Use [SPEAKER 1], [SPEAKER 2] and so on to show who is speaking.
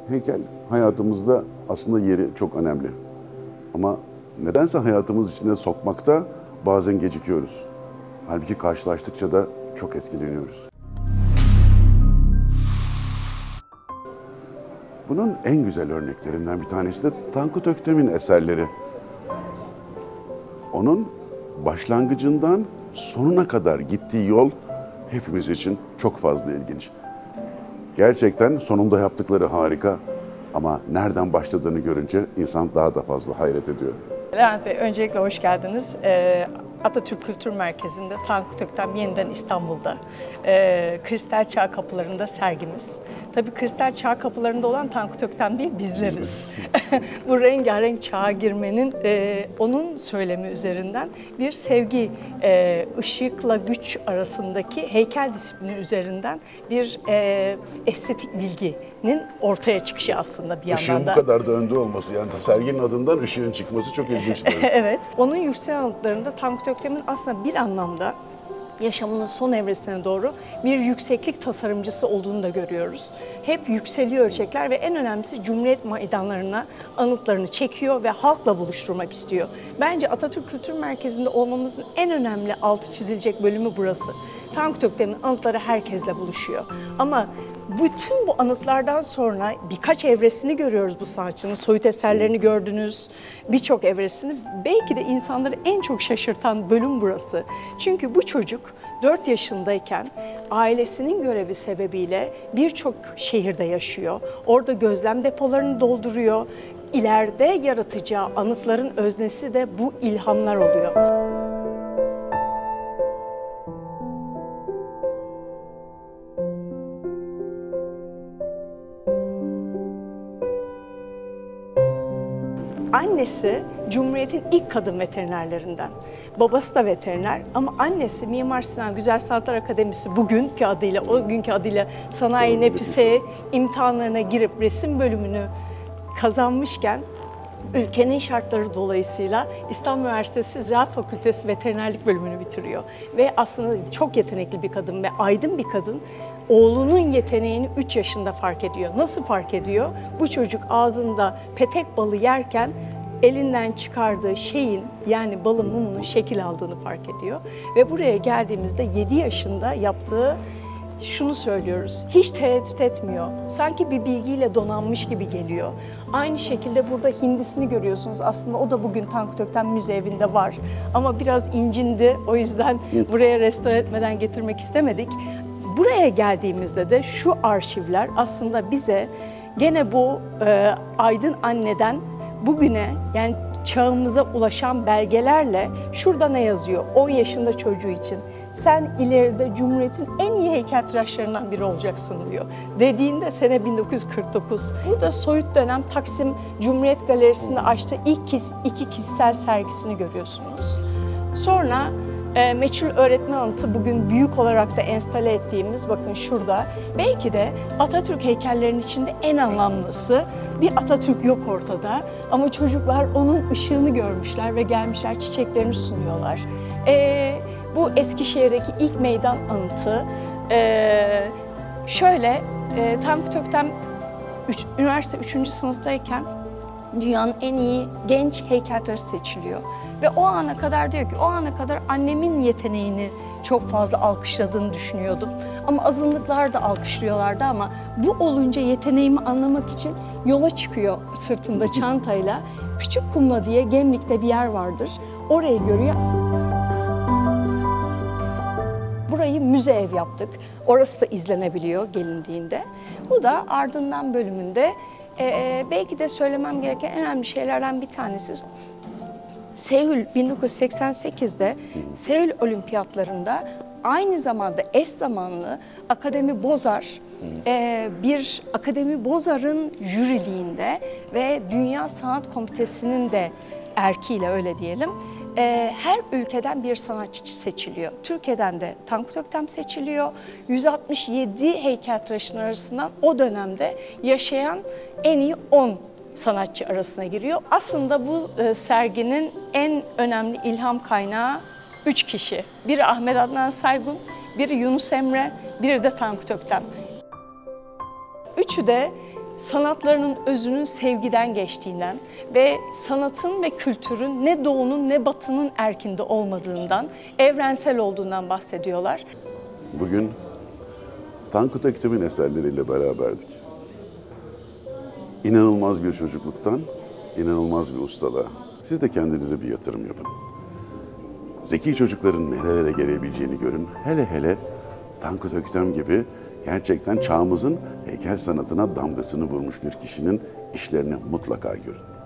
[SPEAKER 1] Heykel hayatımızda aslında yeri çok önemli. Ama nedense hayatımız içine sokmakta bazen gecikiyoruz. Halbuki karşılaştıkça da çok etkileniyoruz. Bunun en güzel örneklerinden bir tanesi de Tankut Öktem'in eserleri. Onun başlangıcından sonuna kadar gittiği yol hepimiz için çok fazla ilginç. Gerçekten sonunda yaptıkları harika ama nereden başladığını görünce insan daha da fazla hayret ediyor.
[SPEAKER 2] Levent Bey, öncelikle hoş geldiniz. Atatürk Kültür Merkezi'nde Tankut Öktem yeniden İstanbul'da. Kristal Çağ Kapıları'nda sergimiz. Tabii Kristal Çağ Kapıları'nda olan Tankut Öktem değil, bizleriz. Bu rengarenk çağa girmenin onun söylemi üzerinden bir sevgi, ışıkla güç arasındaki heykel disiplini üzerinden bir estetik bilginin ortaya çıkışı aslında bir yandan
[SPEAKER 1] Işığın
[SPEAKER 2] da.
[SPEAKER 1] bu kadar da önde olması, yani serginin adından ışığın çıkması çok ilginçti.
[SPEAKER 2] Evet, onun yükselen anıtlarında Tankut Öktem'in aslında bir anlamda yaşamının son evresine doğru bir yükseklik tasarımcısı olduğunu da görüyoruz. Hep yükseliyor ölçekler ve en önemlisi Cumhuriyet meydanlarına anıtlarını çekiyor ve halkla buluşturmak istiyor. Bence Atatürk Kültür Merkezi'nde olmamızın en önemli altı çizilecek bölümü burası. Tankut Öktem'in anıtları herkesle buluşuyor. Ama bütün bu anıtlardan sonra birkaç evresini görüyoruz bu sanatçının. Soyut eserlerini gördünüz, birçok evresini. Belki de insanları en çok şaşırtan bölüm burası. Çünkü bu çocuk 4 yaşındayken ailesinin görevi sebebiyle birçok şehirde yaşıyor. Orada gözlem depolarını dolduruyor. İleride yaratacağı anıtların öznesi de bu ilhamlar oluyor. Annesi Cumhuriyet'in ilk kadın veterinerlerinden. Babası da veteriner ama annesi Mimar Sinan Güzel Sanatlar Akademisi bugünkü adıyla, o günkü adıyla Sanayi Nefise imtihanlarına girip resim bölümünü kazanmışken ülkenin şartları dolayısıyla İstanbul Üniversitesi Ziraat Fakültesi Veterinerlik bölümünü bitiriyor. Ve aslında çok yetenekli bir kadın ve aydın bir kadın. Oğlunun yeteneğini 3 yaşında fark ediyor. Nasıl fark ediyor? Bu çocuk ağzında petek balı yerken elinden çıkardığı şeyin, yani balın mumunun şekil aldığını fark ediyor. Ve buraya geldiğimizde 7 yaşında yaptığı şunu söylüyoruz, hiç tereddüt etmiyor. Sanki bir bilgiyle donanmış gibi geliyor. Aynı şekilde burada hindisini görüyorsunuz. Aslında o da bugün Tankut Öktem Müze Evi'nde var. Ama biraz incindi, o yüzden buraya restore etmeden getirmek istemedik. Buraya geldiğimizde de şu arşivler aslında bize gene bu aydın anneden bugüne, yani çağımıza ulaşan belgelerle şurada ne yazıyor? 10 yaşında çocuğu için sen ileride Cumhuriyet'in en iyi heykeltıraşlarından biri olacaksın diyor. Dediğinde sene 1949. Burada soyut dönem Taksim Cumhuriyet Galerisi'nde açtığı ilk iki kişisel sergisini görüyorsunuz. Sonra meçhul öğretmen anıtı bugün büyük olarak da enstale ettiğimiz, bakın şurada. Belki de Atatürk heykellerinin içinde en anlamlısı. Bir Atatürk yok ortada ama çocuklar onun ışığını görmüşler ve gelmişler çiçeklerini sunuyorlar. Bu Eskişehir'deki ilk meydan anıtı. Tankut Öktem üniversite 3. sınıftayken dünyanın en iyi genç heykeltıraşı seçiliyor. Ve o ana kadar diyor ki, o ana kadar annemin yeteneğini çok fazla alkışladığını düşünüyordum. Ama azınlıklar da alkışlıyorlardı ama bu olunca yeteneğimi anlamak için yola çıkıyor sırtında çantayla. Küçük Kumla diye Gemlik'te bir yer vardır. Orayı görüyor. Burayı müze ev yaptık. Orası da izlenebiliyor gelindiğinde. Bu da ardından bölümünde belki de söylemem gereken en önemli şeylerden bir tanesi. Seul 1988'de Seul Olimpiyatlarında aynı zamanda eş zamanlı Akademi Bozar, bir Akademi Bozar'ın jüriliğinde ve Dünya Sanat Komitesi'nin de erkiyle, öyle diyelim, her ülkeden bir sanatçı seçiliyor. Türkiye'den de Tankut Öktem seçiliyor. 167 heykeltıraşın arasından o dönemde yaşayan en iyi 10 sanatçı arasına giriyor. Aslında bu serginin en önemli ilham kaynağı 3 kişi. Biri Ahmet Adnan Saygun, biri Yunus Emre, biri de Tankut Öktem. Üçü de sanatlarının özünün sevgiden geçtiğinden ve sanatın ve kültürün ne doğunun ne batının erkinde olmadığından, evrensel olduğundan bahsediyorlar.
[SPEAKER 1] Bugün Tankut Ektem'in eserleriyle beraberdik. İnanılmaz bir çocukluktan, inanılmaz bir ustalığa. Siz de kendinize bir yatırım yapın. Zeki çocukların nerelere gelebileceğini görün. Hele hele Tankut Ektem gibi gerçekten çağımızın heykel sanatına damgasını vurmuş bir kişinin işlerini mutlaka görün.